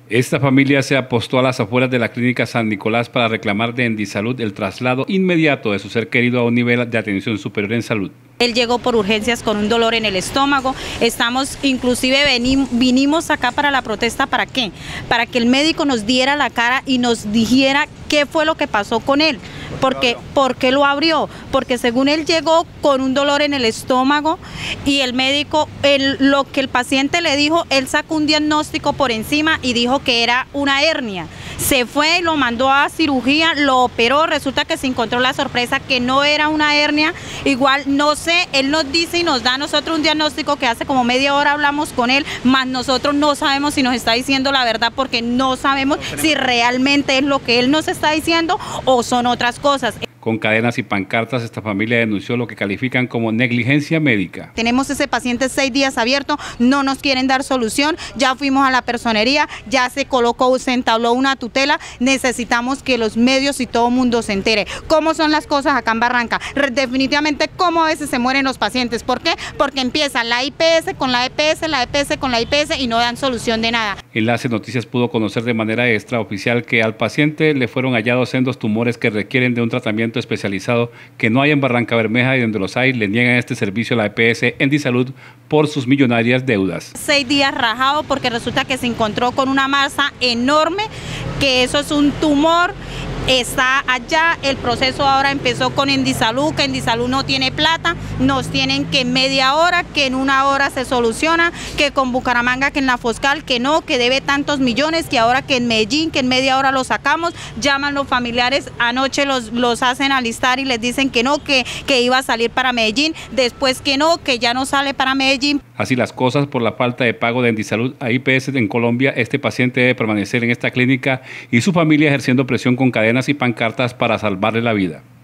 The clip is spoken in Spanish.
Esta familia se apostó a las afueras de la clínica San Nicolás para reclamar de Endisalud el traslado inmediato de su ser querido a un nivel de atención superior en salud. Él llegó por urgencias con un dolor en el estómago. Inclusive vinimos acá para la protesta, ¿para qué? Para que el médico nos diera la cara y nos dijera qué fue lo que pasó con él. ¿Por qué lo abrió? Porque según él llegó con un dolor en el estómago y el médico, lo que el paciente le dijo, él sacó un diagnóstico por encima y dijo que era una hernia. Se fue y lo mandó a cirugía, lo operó, resulta que se encontró la sorpresa que no era una hernia. Igual no sé, él nos dice y nos da a nosotros un diagnóstico que hace como media hora hablamos con él, más nosotros no sabemos si nos está diciendo la verdad porque no sabemos si realmente es lo que él nos está diciendo o son otras cosas. Con cadenas y pancartas, esta familia denunció lo que califican como negligencia médica. Tenemos ese paciente 6 días abierto, no nos quieren dar solución, ya fuimos a la personería, ya se entabló una tutela, necesitamos que los medios y todo el mundo se entere. ¿Cómo son las cosas acá en Barranca? Definitivamente, cómo a veces se mueren los pacientes. ¿Por qué? Porque empieza la IPS con la EPS, la EPS con la IPS y no dan solución de nada. Enlace Noticias pudo conocer de manera extraoficial que al paciente le fueron hallados sendos tumores que requieren de un tratamiento especializado que no hay en Barrancabermeja y donde los hay le niegan este servicio a la EPS Endisalud por sus millonarias deudas. 6 días rajado porque resulta que se encontró con una masa enorme, que eso es un tumor. Está allá, el proceso ahora empezó con Endisalud, que Endisalud no tiene plata, nos tienen que en media hora, que en 1 hora se soluciona, que con Bucaramanga, que en la Foscal, que no, que debe tantos millones, que ahora que en Medellín, que en media hora lo sacamos, llaman los familiares, anoche los hacen alistar y les dicen que no, que iba a salir para Medellín, después que no, que ya no sale para Medellín. Así las cosas, por la falta de pago de Endisalud a IPS en Colombia, este paciente debe permanecer en esta clínica y su familia ejerciendo presión con cadenas y pancartas para salvarle la vida.